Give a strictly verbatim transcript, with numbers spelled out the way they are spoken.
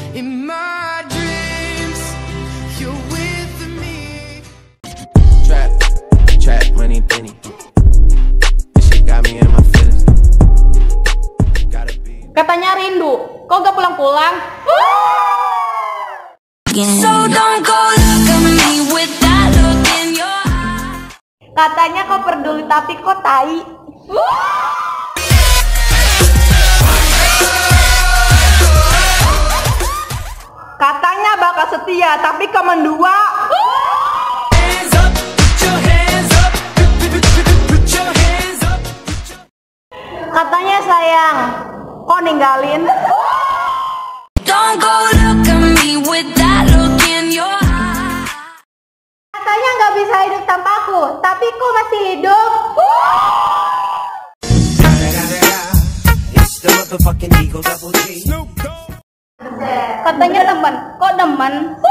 In my dreams, you're with me. Trap, trap, money, penny. This shit got me in my feelings. Gotta be. Katanya rindu, kok gak pulang-pulang? So don't go look at me with that look in your eye. Katanya kau peduli tapi kok tai. Katanya bakal setia tapi kau mendua. Hands up, put your hands up, put your hands up. Katanya sayang, kok ninggalin? Don't go look at me with that look in your eye. Katanya nggak bisa hidup tanpa aku, tapi kok masih hidup? It's the motherfucking Eagle Double G. Katanya teman, kok demen?